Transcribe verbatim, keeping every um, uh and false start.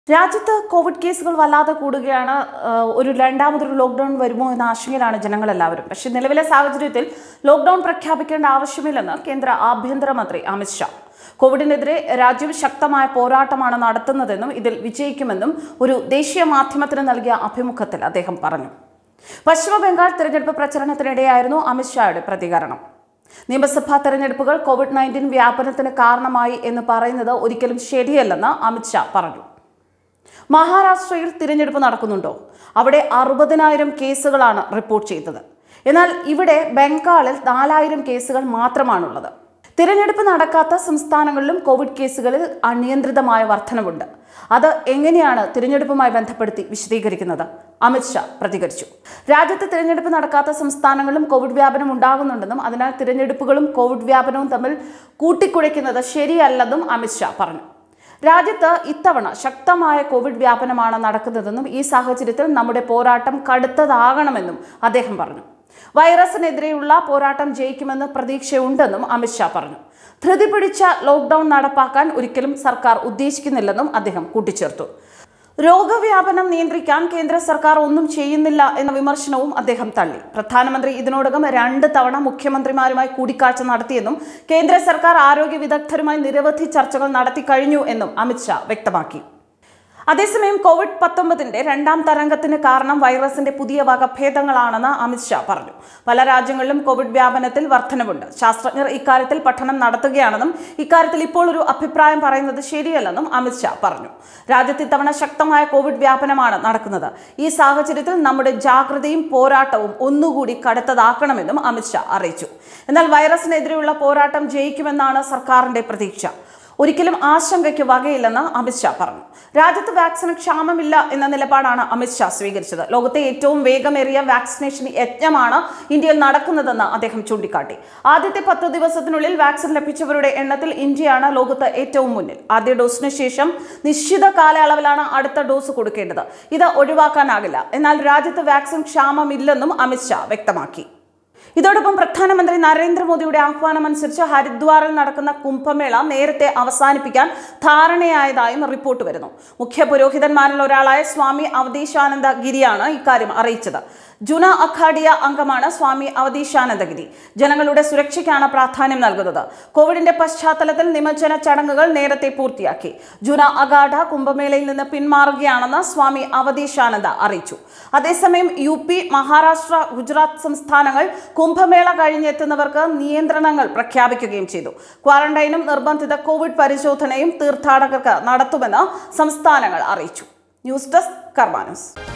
രാജ്യത്ത് കോവിഡ് കേസുകൾ വല്ലാതെ കൂടുകയാണ്. ഒരു രണ്ടാമതൊരു ലോക്ക്ഡൌൺ വരുമോ എന്ന ആശങ്കയിലാണ് ജനങ്ങളെല്ലാവരും. പക്ഷേ നിലവിലെ സാഹചര്യത്തിൽ ലോക്ക്ഡൌൺ പ്രഖ്യാപിക്കേണ്ട ആവശ്യമില്ലെന്ന് കേന്ദ്ര ആഭ്യന്തരമന്ത്രി അമിത് ഷാ. കോവിഡിനെതിരെ രാജ്യം ശക്തമായ പോരാട്ടമാണ് നടത്തുന്നതെന്നും ഇതിൽ വിജയിക്കുമെന്നും ഒരു ദേശീയ മാധ്യമത്തിന് നൽകിയ അഭിമുഖത്തിൽ അദ്ദേഹം പറഞ്ഞു. പശ്ചിമ ബംഗാൾ തിരഞ്ഞെടുപ്പ് പ്രചരണത്തിനിടെയായിരുന്നു അമിത് ഷായുടെ പ്രതികരണം. നിയമസഭാ തെരഞ്ഞെടുപ്പുകൾ കോവിഡ് നയൻറ്റീൻ വ്യാപനത്തിന് കാരണമായി എന്ന് പറയുന്നത് ഒരിക്കലും ശരിയല്ലെന്ന് അമിത് ഷാ പറഞ്ഞു. മഹാരാഷ്ട്രയിൽ തിരഞ്ഞെടുപ്പ് നടക്കുന്നുണ്ടോ? അവിടെ അറുപതിനായിരം കേസുകളാണ് റിപ്പോർട്ട് ചെയ്തത്. എന്നാൽ ഇവിടെ ബംഗാളിൽ നാലായിരം കേസുകൾ മാത്രമാണുള്ളത്. തിരഞ്ഞെടുപ്പ് നടക്കാത്ത സംസ്ഥാനങ്ങളിലും കോവിഡ് കേസുകളിൽ അനിയന്ത്രിതമായ വർധനവുണ്ട്. അത് എങ്ങനെയാണ് തിരഞ്ഞെടുപ്പുമായി ബന്ധപ്പെടുത്തി വിശദീകരിക്കുന്നത്? അമിത് ഷാ പ്രതികരിച്ചു. രാജ്യത്ത് തിരഞ്ഞെടുപ്പ് നടക്കാത്ത സംസ്ഥാനങ്ങളിലും കോവിഡ് വ്യാപനം ഉണ്ടാകുന്നുണ്ടെന്നും അതിനാൽ തിരഞ്ഞെടുപ്പുകളും കോവിഡ് വ്യാപനവും തമ്മിൽ കൂട്ടിക്കുഴയ്ക്കുന്നത് ശരിയല്ലെന്നും അമിത് ഷാ പറഞ്ഞു. രാജ്യത്ത് ഇത്തവണ ശക്തമായ കോവിഡ് വ്യാപനമാണ് നടക്കുന്നതെന്നും ഈ സാഹചര്യത്തിൽ നമ്മുടെ പോരാട്ടം കടുത്തതാകണമെന്നും അദ്ദേഹം പറഞ്ഞു. വൈറസിനെതിരെയുള്ള പോരാട്ടം ജയിക്കുമെന്ന് പ്രതീക്ഷയുണ്ടെന്നും അമിത് ഷാ പറഞ്ഞു. ധൃതി പിടിച്ച ലോക്ക്ഡൌൺ നടപ്പാക്കാൻ ഒരിക്കലും സർക്കാർ ഉദ്ദേശിക്കുന്നില്ലെന്നും അദ്ദേഹം കൂട്ടിച്ചേർത്തു. രോഗവ്യാപനം നിയന്ത്രിക്കാൻ കേന്ദ്ര സർക്കാർ ഒന്നും ചെയ്യുന്നില്ല എന്ന വിമർശനവും അദ്ദേഹം തള്ളി. പ്രധാനമന്ത്രി ഇതിനോടകം രണ്ട് തവണ മുഖ്യമന്ത്രിമാരുമായി കൂടിക്കാഴ്ച നടത്തിയെന്നും കേന്ദ്ര സർക്കാർ ആരോഗ്യ വിദഗ്ധരുമായി നിരവധി ചർച്ചകൾ നടത്തി കഴിഞ്ഞു എന്നും അമിത് ഷാ വ്യക്തമാക്കി. അതേസമയം കോവിഡ് പത്തൊമ്പതിന്റെ രണ്ടാം തരംഗത്തിന് കാരണം വൈറസിന്റെ പുതിയ വകഭേദങ്ങളാണെന്ന് അമിത് ഷാ പറഞ്ഞു. പല രാജ്യങ്ങളിലും കോവിഡ് വ്യാപനത്തിൽ വർധനവുണ്ട്. ശാസ്ത്രജ്ഞർ ഇക്കാര്യത്തിൽ പഠനം നടത്തുകയാണെന്നും ഇക്കാര്യത്തിൽ ഇപ്പോൾ ഒരു അഭിപ്രായം പറയുന്നത് ശരിയല്ലെന്നും അമിത് ഷാ പറഞ്ഞു. രാജ്യത്ത് ഇത്തവണ ശക്തമായ കോവിഡ് വ്യാപനമാണ് നടക്കുന്നത്. ഈ സാഹചര്യത്തിൽ നമ്മുടെ ജാഗ്രതയും പോരാട്ടവും ഒന്നുകൂടി കടുത്തതാക്കണമെന്നും അമിത് ഷാ അറിയിച്ചു. എന്നാൽ വൈറസിനെതിരെയുള്ള പോരാട്ടം ജയിക്കുമെന്നാണ് സർക്കാരിന്റെ പ്രതീക്ഷ. ഒരിക്കലും ആശങ്കയ്ക്ക് വകയില്ലെന്ന് അമിത് ഷാ പറഞ്ഞു. രാജ്യത്ത് വാക്സിന് ക്ഷാമമില്ല എന്ന നിലപാടാണ് അമിത് ഷാ സ്വീകരിച്ചത്. ലോകത്തെ ഏറ്റവും വേഗമേറിയ വാക്സിനേഷൻ യജ്ഞമാണ് ഇന്ത്യയിൽ നടക്കുന്നതെന്ന് അദ്ദേഹം ചൂണ്ടിക്കാട്ടി. ആദ്യത്തെ പത്ത് ദിവസത്തിനുള്ളിൽ വാക്സിൻ ലഭിച്ചവരുടെ എണ്ണത്തിൽ ഇന്ത്യയാണ് ലോകത്ത് ഏറ്റവും മുന്നിൽ. ആദ്യ ഡോസിന് ശേഷം നിശ്ചിത കാലയളവിലാണ് അടുത്ത ഡോസ് കൊടുക്കേണ്ടത്. ഇത് ഒഴിവാക്കാനാകില്ല. എന്നാൽ രാജ്യത്ത് വാക്സിൻ ക്ഷാമമില്ലെന്നും അമിത് ഷാ വ്യക്തമാക്കി. ഇതോടൊപ്പം പ്രധാനമന്ത്രി നരേന്ദ്രമോദിയുടെ ആഹ്വാനമനുസരിച്ച് ഹരിദ്വാറിൽ നടക്കുന്ന കുംഭമേള നേരത്തെ അവസാനിപ്പിക്കാൻ ധാരണയായതായും റിപ്പോർട്ട് വരുന്നു. മുഖ്യ പുരോഹിതന്മാരിൽ ഒരാളായ സ്വാമി അവധീശാനന്ദ ഗിരിയാണ് ഇക്കാര്യം അറിയിച്ചത്. ജുന അഖാഡിയ അംഗമാണ് സ്വാമി അവധീശാനന്ദ ഗിരി. ജനങ്ങളുടെ സുരക്ഷയ്ക്കാണ് പ്രാധാന്യം നൽകുന്നത്. കോവിഡിന്റെ പശ്ചാത്തലത്തിൽ നിമജ്ജന ചടങ്ങുകൾ നേരത്തെ പൂർത്തിയാക്കി. ജുന അഖാഡ കുംഭമേളയിൽ നിന്ന് പിന്മാറുകയാണെന്ന് സ്വാമി അവധീശാനന്ദ അറിയിച്ചു. അതേസമയം യു പി, മഹാരാഷ്ട്ര, ഗുജറാത്ത് സംസ്ഥാനങ്ങൾ കുംഭമേള കഴിഞ്ഞെത്തുന്നവർക്ക് നിയന്ത്രണങ്ങൾ പ്രഖ്യാപിക്കുകയും ചെയ്തു. ക്വാറന്റൈനും നിർബന്ധിത കോവിഡ് പരിശോധനയും തീർത്ഥാടകർക്ക് നടത്തുമെന്ന് സംസ്ഥാനങ്ങൾ അറിയിച്ചു. News desk Karma news.